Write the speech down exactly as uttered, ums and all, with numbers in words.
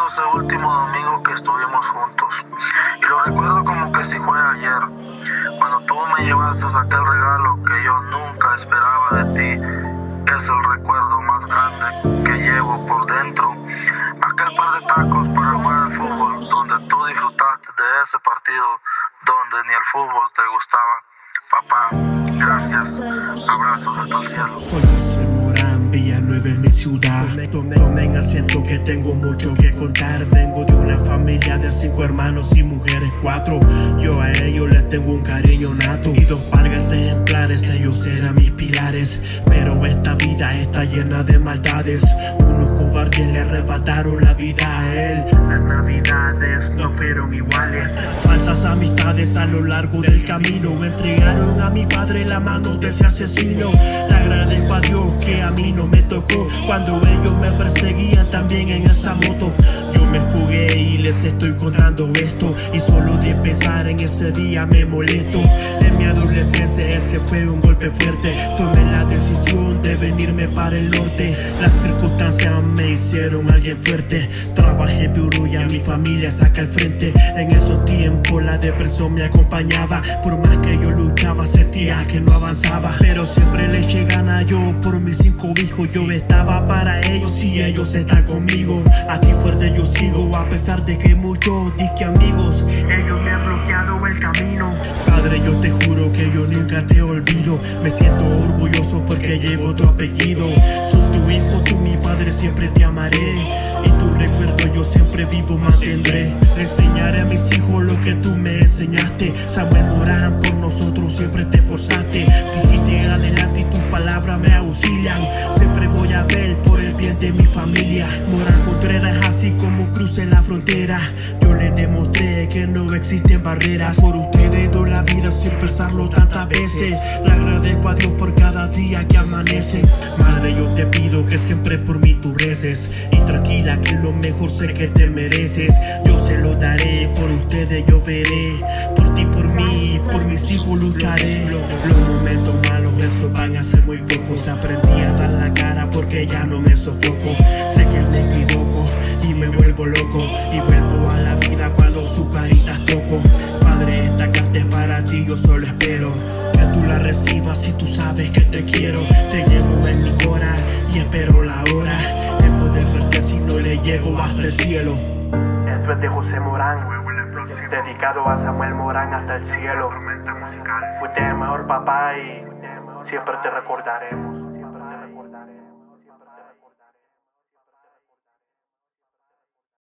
ese último domingo que estuvimos juntos. Y lo recuerdo como que si fuera ayer, cuando tú me llevaste aquel regalo que yo nunca esperaba de ti. Es el recuerdo más grande que llevo por dentro. Aquel par de tacos para jugar al fútbol, donde tú disfrutaste de ese partido donde ni el fútbol te gustaba. Papá, gracias. Abrazos hasta el cielo. Soy José Morán, Villanueva es mi ciudad. Tomen asiento que tengo mucho que contar. Vengo de una familia de cinco hermanos y mujeres cuatro. Yo a ellos les tengo un cariño nato y dos pargas ejemplares, ellos eran mis pilares. Pero esta vida está llena de maldades. Unos cobardes le arrebataron la vida a él. Las navidades no fueron iguales. Falsas amistades a lo largo del camino entregaron a mi padre la mano de ese asesino. Le agradezco a Dios que a mí no me tocó cuando ellos me perseguían también en esa moto. Yo me fugué y les estoy contando esto, y solo de pensar en ese día me molesto. En mi adolescencia ese fue un golpe fuerte. Tomé la decisión de venirme para el norte. Las circunstancias me hicieron alguien fuerte. Trabajé duro y a mi familia saca al frente. En esos tiempos la depresión me acompañaba. Por más que yo luchaba sentía que no avanzaba, pero siempre le eché ganas yo por mis cinco hijos. Yo estaba para ellos y ellos están conmigo. Aquí fuerte yo sigo a pesar de que muchos disque amigos ellos me han bloqueado el camino. Padre, yo te juro que yo nunca te olvido. Me siento orgulloso porque llevo tu apellido. Soy tu hijo, tú mi padre, siempre te amaré. Y tu recuerdo yo siempre vivo mantendré. Le enseñaré a mis hijos lo que tú me enseñaste. Samuel Morán, por nosotros siempre te esforzaste. Dijiste adelante y tus palabras me auxilian. Siempre voy a ver por el bien de mi familia. Morán Contreras, así como crucé la frontera, yo les demostré que no existen barreras. Por ustedes doy la vida sin pensarlo tantas veces. Le agradezco a Dios por cada día que amanece. Madre, yo te pido que siempre por mí tú reces, y tranquila que lo mejor sé que te mereces. Yo se lo daré, por ustedes yo veré. Por ti, por mí, por mis hijos lucharé. Los momentos malos, esos van a ser muy pocos. Aprendí a dar la cara porque ya no me sofoco. Sé que me equivoco y me vuelvo loco, y vuelvo a la vida cuando su carita toco. Padre, esta carta es para ti, yo solo espero que tú la recibas y tú sabes que te quiero. Te llevo en mi cora y espero la hora de poder verte si no le llego hasta el cielo. Esto es de José Morán, dedicado a Samuel Morán hasta el cielo. Fuiste el mejor papá y siempre te recordaremos.